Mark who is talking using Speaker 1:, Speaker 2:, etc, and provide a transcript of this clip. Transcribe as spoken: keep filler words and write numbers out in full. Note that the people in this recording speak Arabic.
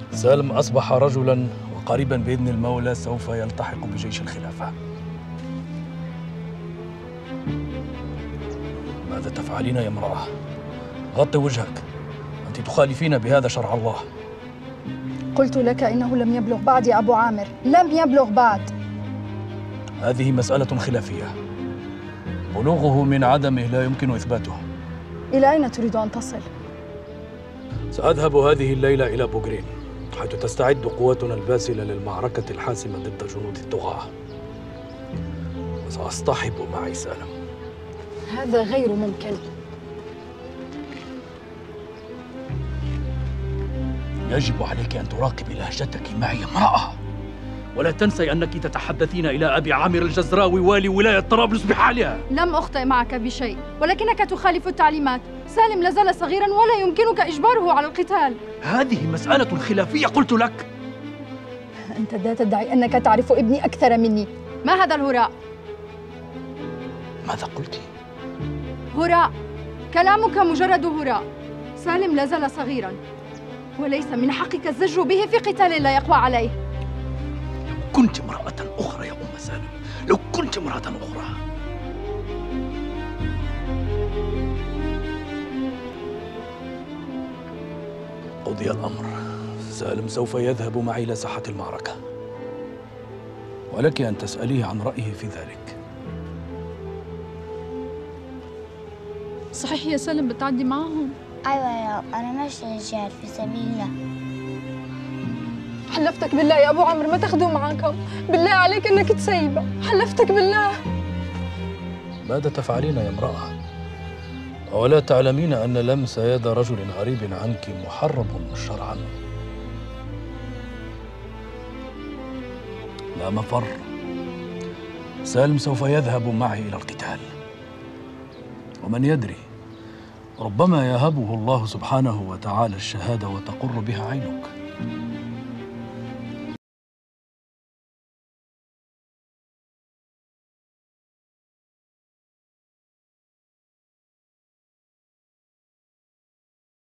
Speaker 1: سالم أصبح رجلاً، وقريباً بإذن المولى سوف يلتحق بجيش الخلافة. ماذا تفعلين يا امرأة؟ غطي وجهك، أنت تخالفين بهذا شرع الله.
Speaker 2: قلت لك إنه لم يبلغ بعد يا أبو عامر، لم يبلغ بعد.
Speaker 1: هذه مسألة خلافية، بلوغه من عدمه لا يمكن إثباته.
Speaker 2: إلى أين تريد أن تصل؟
Speaker 1: سأذهب هذه الليلة إلى بوغرين، حيث تستعد قواتنا الباسلة للمعركة الحاسمة ضد جنود الطغاة، وسأصطحب معي سالم.
Speaker 2: هذا غير ممكن.
Speaker 1: يجب عليك أن تراقبي لهجتك معي يا امرأة، ولا تنسي أنك تتحدثين إلى أبي عامر الجزراوي والي ولاية طرابلس بحالها.
Speaker 2: لم أخطئ معك بشيء، ولكنك تخالف التعليمات. سالم لازال صغيراً ولا يمكنك إجباره على القتال.
Speaker 1: هذه مسألة خلافية قلت لك.
Speaker 2: أنت لا تدعي أنك تعرف ابني أكثر مني. ما هذا الهراء؟
Speaker 1: ماذا قلت؟
Speaker 2: هراء. كلامك مجرد هراء. سالم لازال صغيراً، وليس من حقك الزج به في قتال لا يقوى عليه.
Speaker 1: لو كنت امرأة أخرى يا أم سالم، لو كنت امرأة أخرى. قضي الأمر، سالم سوف يذهب معي إلى ساحة المعركة، ولك أن تسأليه عن رأيه في ذلك.
Speaker 2: صحيح يا سالم بتعدي معهم؟
Speaker 3: أيوة يا رب، أنا ماشية للجهاد في سبيل الله.
Speaker 2: حلفتك بالله يا أبو عمرو ما تاخذوه معاكم، بالله عليك إنك تسيبه، حلفتك بالله.
Speaker 1: ماذا تفعلين يا امرأة؟ أولا تعلمين أن لمس يد رجل غريب عنك محرم شرعا؟ لا مفر، سالم سوف يذهب معي إلى القتال، ومن يدري ربما يهبه الله سبحانه وتعالى الشهادة وتقر بها عينك.